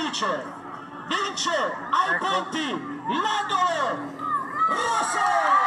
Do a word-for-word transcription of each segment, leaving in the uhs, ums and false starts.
vince, vince ai ecco. punti l'angolo rosso.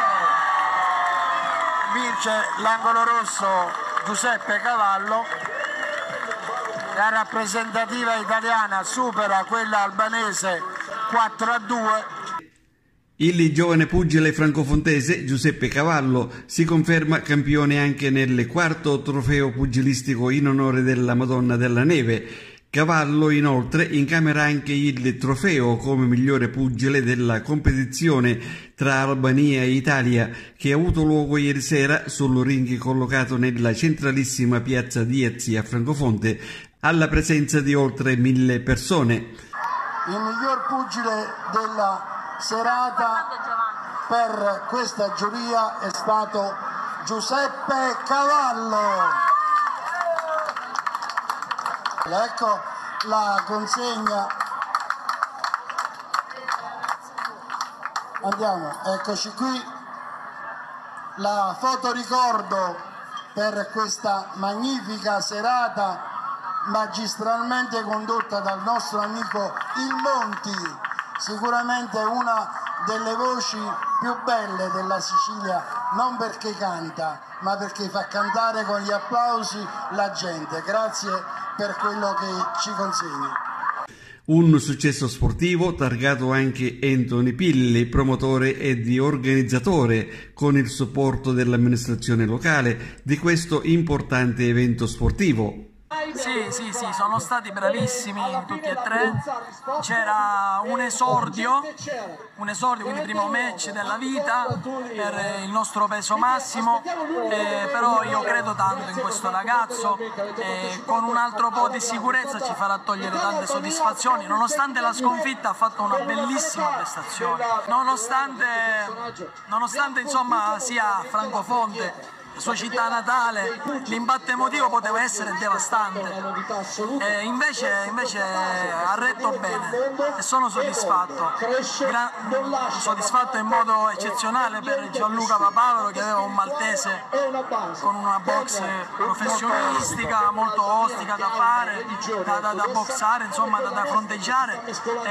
Vince l'angolo rosso Giuseppe Cavallo. La rappresentativa italiana supera quella albanese quattro a due. Il giovane pugile francofontese Giuseppe Cavallo si conferma campione anche nel quarto trofeo pugilistico in onore della Madonna della Neve. Cavallo inoltre incamera anche il trofeo come migliore pugile della competizione tra Albania e Italia, che ha avuto luogo ieri sera sul ring collocato nella centralissima piazza Diezi a Francofonte, alla presenza di oltre mille persone. Il miglior pugile della serata per questa giuria è stato Giuseppe Cavallo. Ecco la consegna. Andiamo, eccoci qui. La fotoricordo per questa magnifica serata magistralmente condotta dal nostro amico Il Monti, sicuramente una delle voci più belle della Sicilia, non perché canta, ma perché fa cantare con gli applausi la gente. Grazie per quello che ci consegna. Un successo sportivo targato anche Anthony Pilli, promotore ed organizzatore, con il supporto dell'amministrazione locale, di questo importante evento sportivo. Sì, sì, sì, sono stati bravissimi tutti e tre. C'era un esordio, un esordio, quindi primo match della vita per il nostro peso massimo, eh, però io credo tanto in questo ragazzo e con un altro po' di sicurezza ci farà togliere tante soddisfazioni. Nonostante la sconfitta ha fatto una bellissima prestazione, nonostante, nonostante insomma sia Francofonte, la sua città natale, l'impatto emotivo poteva essere devastante, e invece, invece ha retto bene e sono soddisfatto, Gra soddisfatto in modo eccezionale per Gianluca Papavero, che aveva un maltese con una box professionistica, molto ostica da fare, da, da, da boxare, insomma da, da fronteggiare,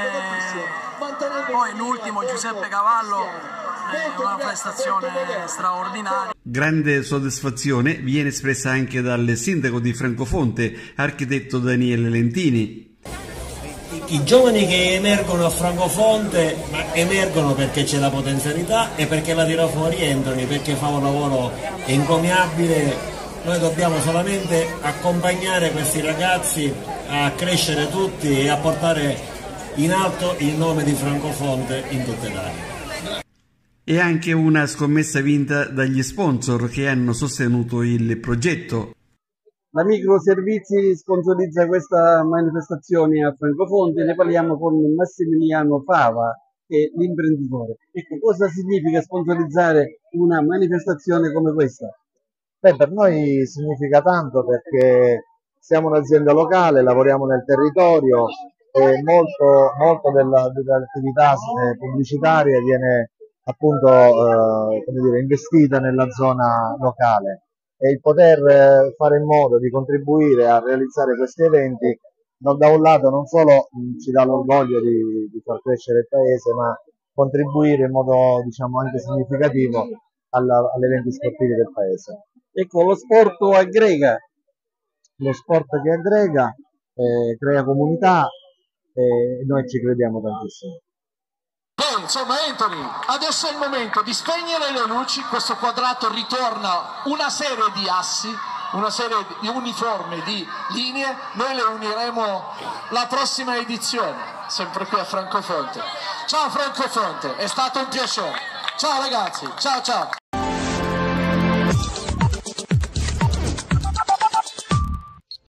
e poi l'ultimo Giuseppe Cavallo, una prestazione straordinaria. Grande soddisfazione viene espressa anche dal sindaco di Francofonte, architetto Daniele Lentini. I giovani che emergono a Francofonte ma emergono perché c'è la potenzialità e perché la tira fuori Anthony, perché fa un lavoro encomiabile. Noi dobbiamo solamente accompagnare questi ragazzi a crescere tutti e a portare in alto il nome di Francofonte in tutta Italia. E anche una scommessa vinta dagli sponsor che hanno sostenuto il progetto. La Microservizi sponsorizza questa manifestazione a Francofonte. Ne parliamo con Massimiliano Fava, che è l'imprenditore. Ecco, cosa significa sponsorizzare una manifestazione come questa? Beh, per noi significa tanto perché siamo un'azienda locale, lavoriamo nel territorio e molto, molto dell'attività pubblicitaria viene appunto eh, come dire, investita nella zona locale, e il poter eh, fare in modo di contribuire a realizzare questi eventi non, da un lato non solo mh, ci dà l'orgoglio di, di far crescere il paese, ma contribuire in modo diciamo anche significativo agli eventi sportivi del paese. Ecco, lo sport aggrega, lo sport che aggrega, eh, crea comunità e noi ci crediamo tantissimo. Beh, insomma Anthony, adesso è il momento di spegnere le luci, questo quadrato ritorna una serie di assi, una serie di uniforme di linee, noi le uniremo la prossima edizione, sempre qui a Francofonte. Ciao Francofonte, è stato un piacere. Ciao ragazzi, ciao ciao.